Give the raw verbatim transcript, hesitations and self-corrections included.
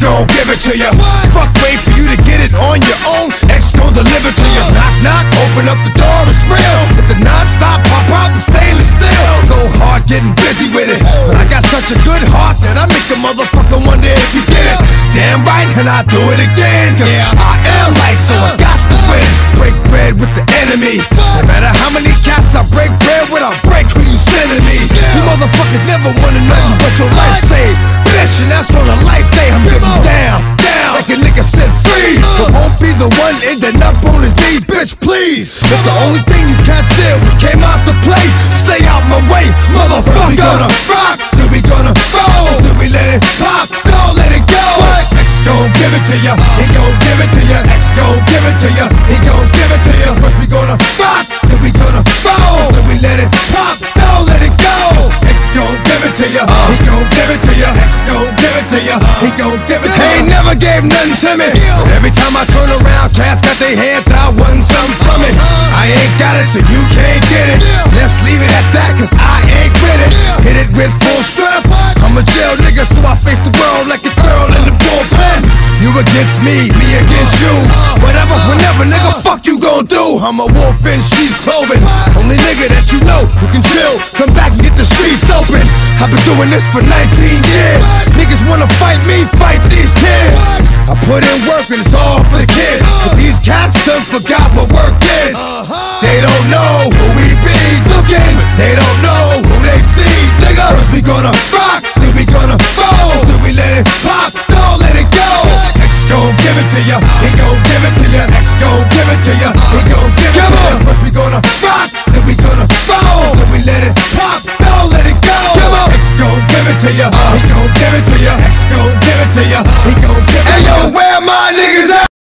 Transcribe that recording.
gon' give it to ya. Fuck, wait for you to get it on your own. X gon' deliver to ya. Knock, knock, open up the door, it's real. With the non-stop pop out and stainless steel. Go hard, getting busy with it. But I got such a good heart that I make a motherfucker wonder if you did it. Damn right, and I do it again. Cause yeah. I am light, so I got to win. Break bread with the enemy. No matter how many cats I break bread with, I'll break who you sending me. You motherfuckers never wanna know what your life saved. Bitch, and that's on a life day. I'm getting down, down, like a nigga said freeze. But won't be the one ending up on his knees, bitch, please. If the only thing you can't steal was came out to play, stay out my way, motherfucker. We gonna rock, then we gonna roll, then we let it pop, don't let it go. X gon' give it to ya, he gon' give it to ya. X gon' give it to ya, he gon' give it to ya. First we gonna rock, then we gonna roll, then we let it pop, don't let it go. X gon' give it to ya, he gon' give it to ya. X gon' give it to ya, he gon' give it to ya. He ain't never gave nothing to me, but every time I turn around, cats got their hands out, wanting something from it. I ain't got it, so you can't get it. Let's leave it at that, cause I ain't with it. Hit it with full strength. I'm a jail nigga, so I face the world like a girl in the bullpen. You against me, me against you. Whatever, whenever, nigga, fuck you gon' do. I'm a wolf in sheep's clothing. Only nigga that you know who can chill, come back and get the streets open. I've been doing this for nineteen years. Niggas wanna fight me, fight these tears. I put in work and it's all for the kids. But these cats done forgot what work is. They don't know who we be looking, but they don't know who they see. Nigga, first we gonna rock, then we gonna roll, then we let it pop, don't let it go. X gon' give it to ya, he gon' give it to ya. X gon' give it to ya, he gon' give it to ya. First we gonna rock, then we gonna roll, then we let it pop, don't let it go. X gon' give it to ya, he gon' give it